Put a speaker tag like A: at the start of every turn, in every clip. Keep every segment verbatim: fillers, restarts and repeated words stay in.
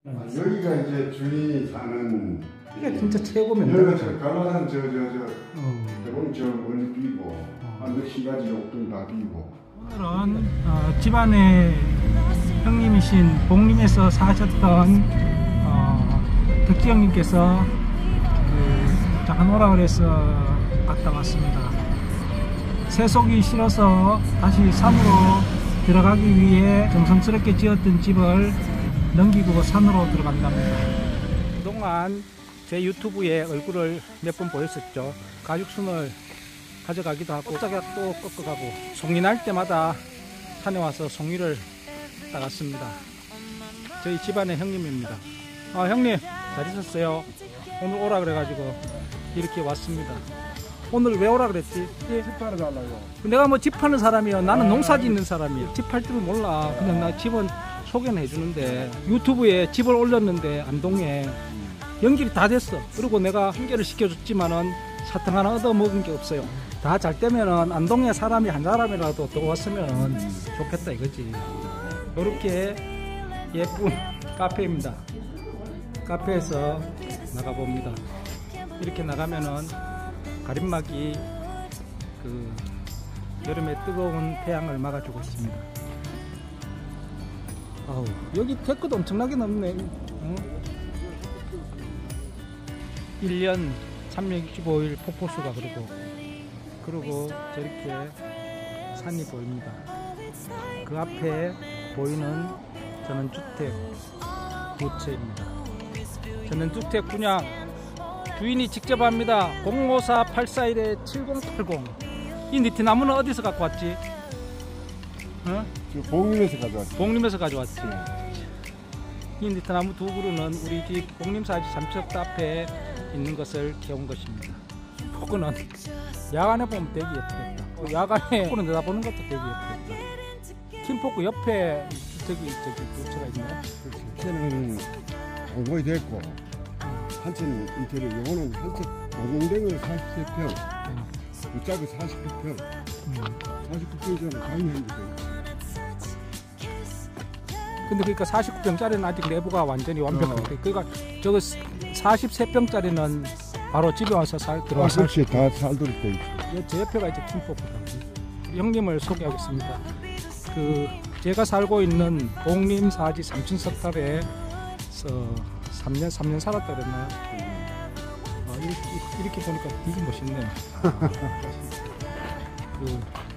A: 아, 여기가 이제 주인이 사는
B: 이게 진짜 최고면
A: 여기가 저 가마산 저 저저
B: 어.
A: 저 멀리 비고 한 몇십 가지 옥동 다 비고.
B: 오늘은 어, 집안의 형님이신 복림에서 사셨던 어, 덕지 형님께서 그 잠깐 오라 그래서 갔다 왔습니다. 세속이 싫어서 다시 산으로 들어가기 위해 정성스럽게 지었던 집을 넘기고 산으로 들어간답니다. 그동안 제 유튜브에 얼굴을 몇 번 보였었죠. 가죽순을 가져가기도 하고 또 꺾어가고 송이 날 때마다 산에 와서 송이를 따갔습니다. 저희 집안의 형님입니다. 아, 형님 잘 있었어요. 오늘 오라 그래가지고 이렇게 왔습니다. 오늘 왜 오라 그랬지?
A: 집 하러 가려고.
B: 내가 뭐 집 파는 사람이야. 나는 농사 짓는 사람이야. 집 팔 줄은 몰라. 그냥 나 집은 소개는 해주는데 유튜브에 집을 올렸는데 안동에 연결이 다 됐어. 그리고 내가 한 개를 시켜줬지만은 사탕 하나 얻어먹은 게 없어요. 다 잘 되면은 안동에 사람이 한 사람이라도 더 왔으면 좋겠다 이거지. 이렇게 예쁜 카페입니다. 카페에서 나가봅니다. 이렇게 나가면은 가림막이 그 여름에 뜨거운 태양을 막아주고 있습니다. 아우, 여기 댓글도 엄청나게 넘네. 어? 일 년 삼백육십오 일 폭포수가 흐르고 그리고 저렇게 산이 보입니다. 그 앞에 보이는 전원주택 두 채입니다. 전원주택 분양 주인이 직접 합니다. 공오사 팔사일 칠공팔공. 이 니트나무는 어디서 갖고 왔지? 어?
A: 복림에서 가져왔지.
B: 복림에서 가져왔지. 이 니트나무 두 그루는 우리 집 복림사지 삼척 앞에 있는 것을 캐온 것입니다. 포크는 야간에 보면 되게 예쁘겠다. 야간에 포크는 내다보는 것도 되게 예쁘겠다. 킴포크 옆에 저기 저기 두 채가 있네.
A: 한채는 공고이 됐고 한채는 인테리어. 요거는 한채 오공댕을 사십삼 평, 윗짝이 사십구 평, 사십구 평짜리 가능한데.
B: 근데 그러니까 사십구 평짜리는 아직 내부가 완전히 완벽한데, 어. 그러니까 저거 사십삼 평짜리는 바로 집에 와서 살 들어와서.
A: 아, 그렇지. 다 살도록 돼 있어.
B: 제 옆에가 이제 킴포크다. 형님을 소개하겠습니다. 그 제가 살고 있는 복림사지 삼층 석탑에서 삼 년 삼 년 살았다 그랬나요? 아, 이렇게, 이렇게 보니까 되게 멋있네. 아, 그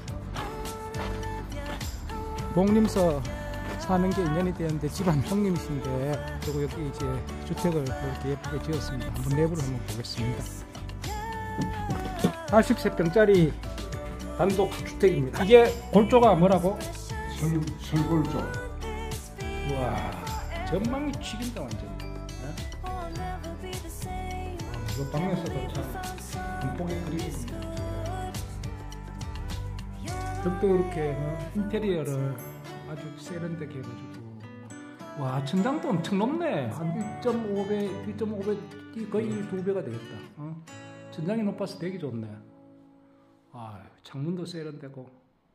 B: 복림서 사는 게 인연이 되는데 집안 형님이신데, 그리고 여기 이제 주택을 이렇게 예쁘게 지었습니다. 한번 내부를 한번 보겠습니다. 사십삼 평짜리 단독 주택입니다. 이게 골조가 뭐라고?
A: 설, 설골조.
B: 우와, 전망이 죽인다 완전히. 아, 이거 방에서도 참 눈뽕에 그리십니다. 벽도 이렇게 어, 인테리어를 아주 세련되게 해가지고. 와, 천장도 엄청 높네. 한 일 점 오 배, 일 점 오 배, 거의 두 배가 되겠다. 어? 천장이 높아서 되게 좋네. 아, 창문도 세련되고.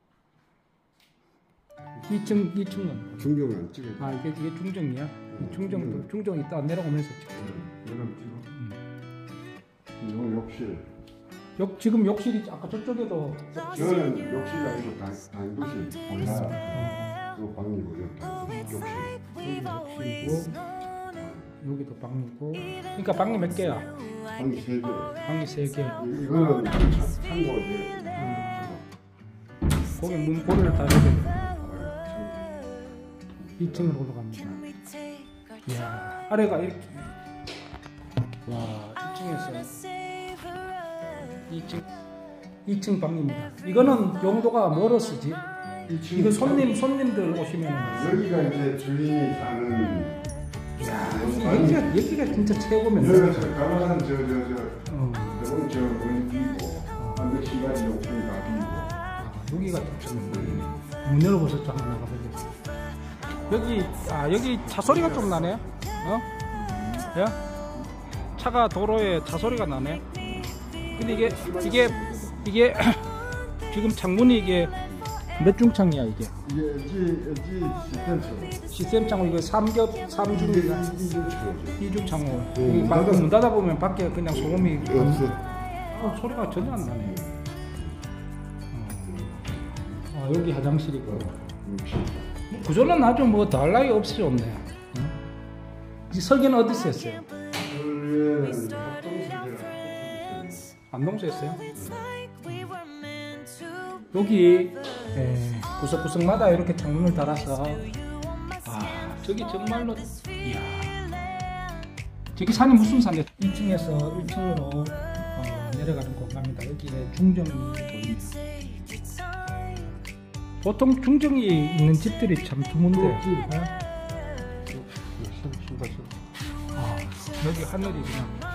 B: 이 층, 이 층은?
A: 중경은 안 찍어.
B: 아, 이게, 이게 중정이야? 음, 중정, 음. 중정 이따 내려오면서 찍고.
A: 내려오면 찍어. 음. 이건 욕실.
B: 욕, 지금 욕실이, 아까 저쪽에도.
A: 저는 욕실이 아니고 당도실. 몰라. 그 방이고, 여기 욕실.
B: 여기 욕실이고, 여기도 방이고. 그러니까 방이 몇 개야?
A: 방이 세 개.
B: 방이 세 개.
A: 이거는 창고지.
B: 거기 문고리를 달아야 이 층으로 올라갑니다. 이야, 아래가 이렇게. 와, 이 층에서 이 층, 이 층 방입니다. 이거는 용도가 뭐로 쓰지? 이거 손님, 손님들 오시면
A: 여기가 이제 주인이 사는.
B: 이야, 여기가, 여기가 진짜 최고면.
A: 여기가 저 가마산 저 저 저
B: 어.
A: 저건 저 멀리 비고 한 몇십 가지 옥동 다 비고.
B: 아, 여기가 좀 문 열어보셨죠? 한번 나가보겠습니다. 여기, 아, 여기 차 소리가 좀 나네? 어? 야? 차가 도로에 차 소리가 나네? 근데 이게, 이게, 이게, 지금 창문이 이게 몇 중창이야 이게?
A: 이게 엘지 엘지 시스템처럼.
B: 시스템창고 이거 삼겹 삼중이가
A: 이중창.
B: 이중창고.
A: 음,
B: 이 밖에 문 닫아 보면 밖에 그냥 소음이
A: 없어.
B: 어, 소리가 전혀 안 나네. 어. 아, 여기 화장실이고. 구조는 아주 뭐 달 나위 없이 좋네. 응? 이 설계는 어디서 했어요?
A: 원래는 합동설계라.
B: 안동서 했어요? 여기 에, 구석구석마다 이렇게 창문을 달아서 아 저기 정말로 이야 저기 산이 무슨 산이야? 이 층에서 일 층으로 어, 내려가는 공간입니다. 여기에 중정이 보입니다. 보통 중정이 있는 집들이 참 드문데 어? 아, 여기 하늘이 그냥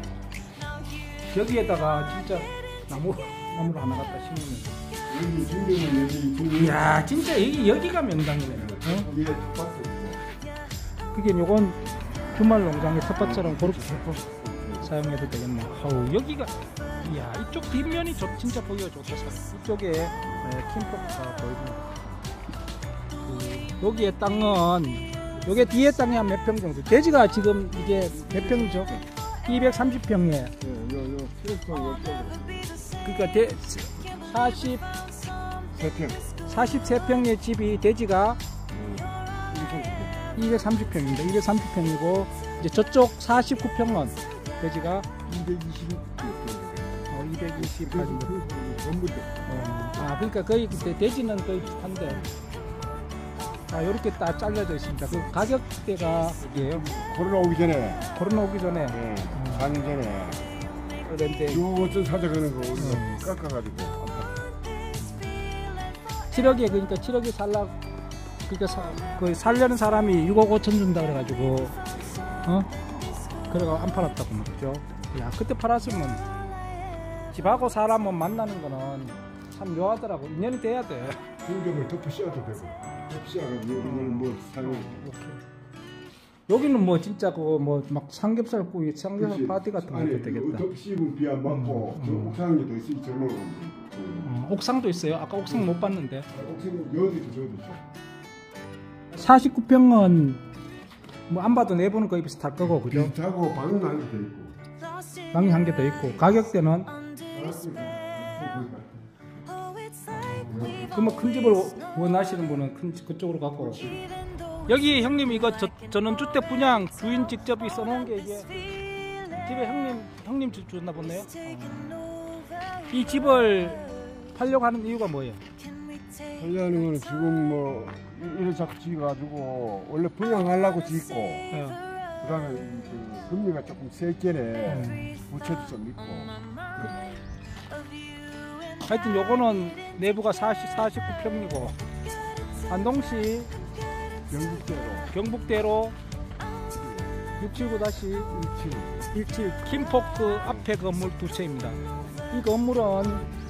B: 여기에다가 진짜 나무 나무를 하나 갖다 심으면
A: 여기 중경은 여기 중경.
B: 이야 진짜 여기, 여기가 명당이네. 어?
A: 위에 텃밭도 있고.
B: 그게 요건 주말 농장의 텃밭처럼 그렇게 사용해도 되겠네. 아우 여기가 이야 이쪽 뒷면이 좋, 진짜 보기가 좋다. 이쪽에 네, 킴포크가 보입니다. 그, 여기에 땅은 요게 뒤에 땅이 한 몇 평 정도? 대지가 지금 이게 몇 평이죠? 이백삼십 평에
A: 예, 요, 요, 필요성 옆쪽으로.
B: 그러니까 대, 사십,
A: 세 평.
B: 사십삼 평의 집이 대지가 이백삼십 평입니다. 이백삼십 평이고 이제 저쪽 사십구 평은 대지가
A: 이백이십 평.
B: 어, 이백이십까지.
A: 전부 다.
B: 어, 아 그러니까 거의 대- 대지는 거의 비슷한데 아 이렇게 딱 잘려져 있습니다. 그 가격대가 이게요.
A: 코로나 오기 전에.
B: 코로나 오기 전에
A: 예, 사 년 전에.
B: 그런데
A: 요것도 찾아가는 거 우리가
B: 음.
A: 깎아가지고.
B: 칠억에 그러니까 칠억에 살라 그러니까 사, 그 살려는 사람이 육억 오천 준다 그래가지고 어 그래가 안 팔았다고 말이죠. 야 그때 팔았으면 집하고 사람은 만나는 거는 참 묘하더라고. 인연이 돼야 돼.
A: 중경을 덮어 씌워도 되고. 덮어 씌워가지고 이걸 뭐 사용.
B: 이렇게. 여기는 뭐 진짜 그 뭐 막 삼겹살 구이, 삼겹살 파티 같은 거 해도 되겠다.
A: 덮어 씌우면 비안 맞고 저 옥상에도 있을 정도로.
B: 어, 옥상도 있어요. 아까 옥상 못 봤는데.
A: 옥상 여기도 저기도 있어.
B: 사십구 평은 뭐 안 봐도 내부는 거의 비슷할 거고 그죠?
A: 비슷하고 방은 한 개 더 있고.
B: 방이 한 개 더 있고 가격대는 그뭐 큰 집을 원하시는 분은 큰 집 그쪽으로 갖고 여기 형님 이거 저, 저는 주택 분양 주인 직접이 써놓은 게 이게 집에 형님 형님 주, 줬나 보네요. 어. 이 집을 팔려고 하는 이유가 뭐예요?
A: 하려는 거는 지금 뭐 이래 자꾸 지어가지고 원래 분양하려고 짓고
B: 예.
A: 그다음에 그 금리가 조금 세게네
B: 음.
A: 부채도 좀 있고
B: 하여튼 요거는 내부가 사십, 사십구 평이고 안동시
A: 영국대로
B: 경북대로 육칠구 일칠 킴포크 앞에 건물 두 채입니다. 이 건물은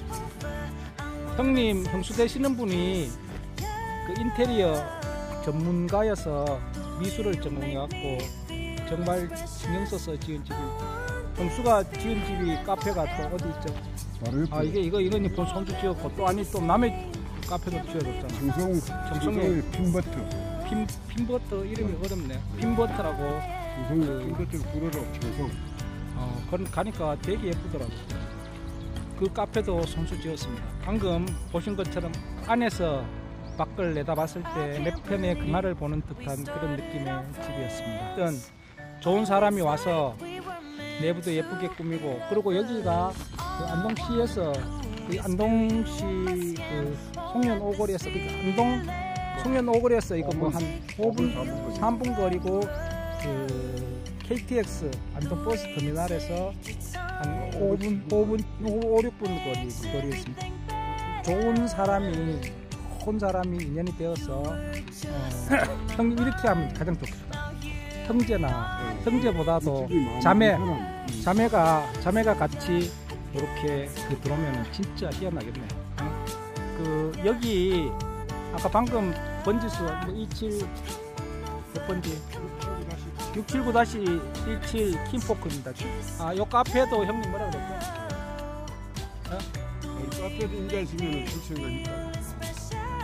B: 형님 형수 되시는 분이 그 인테리어 전문가여서 미술을 전공해갖고 정말 신경 써서 지은 집이 형수가 지은 집이 카페가 또 어디 있죠?
A: 바로 옆에
B: 아 이게 이거 이건 본 손주 지었고 또 아니 또 남의 카페도 지어줬잖아.
A: 정성 정성의 핀버터
B: 핀 핀버터 이름이 어렵네. 핀버터라고.
A: 정성의 핀버터 불어로 정성
B: 어 그 가니까 되게 예쁘더라고. 그 카페도 손수 지었습니다. 방금 보신 것처럼 안에서 밖을 내다봤을 때 내 편의 그날을 보는 듯한 그런 느낌의 집이었습니다. 어떤 좋은 사람이 와서 내부도 예쁘게 꾸미고 그리고 여기가 그 안동시에서 그 안동시 그 송년 오거리에서 그 안동 송년 오거리에서 이거 뭐 한 오 분 삼 분 거리고 그 케이티엑스 안동 버스 터미널에서 한 오 분 오 분 오, 육 분 거리 거리에 있습니다. 좋은 사람이 좋은 사람이 인연이 되어서 어, 형 이렇게 하면 가장 좋겠다. 형제나 형제보다도 자매 자매가 자매가 같이 이렇게 그 들어오면 진짜 희한하겠네. 어? 그 여기 아까 방금 번지수 뭐 이십칠 몇 번지 육칠구 일칠 킴포크입니다. 아, 요 카페도 형님 뭐라 그랬죠?
A: 카페도 인자있으면 출생가 있다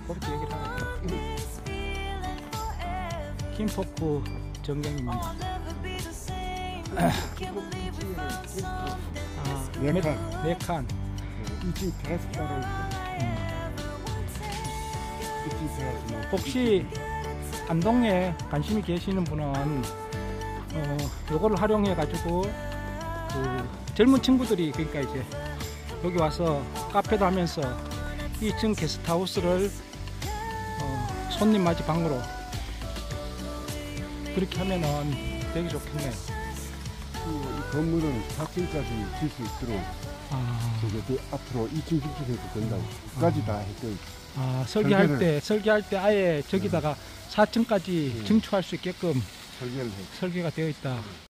B: 그렇게 얘기를 하고 김포크 정경입니다. 아,
A: 네
B: 몇-
A: 칸.
B: 네 칸.
A: 이 층 테라스 따로 있고.
B: 음.
A: 이 층 테라스 뭐.
B: 혹시 안동에 관심이 계시는 분은 어, 요거를 활용해 가지고 그 젊은 친구들이 그러니까 이제 여기 와서 카페도 하면서 이 층 게스트하우스를 어, 손님 맞이 방으로 그렇게 하면은 되게 좋겠네.
A: 이 건물은 사 층까지 질 수 있도록
B: 아,
A: 저게 그 앞으로 이 층 집중해도 된다고. 끝까지 다 했던.
B: 아 설계할
A: 설계를-
B: 때 설계할 때 아예 저기다가 사 층까지
A: 음.
B: 증축할 수 있게끔
A: 설계를 해.
B: 설계가 되어 있다.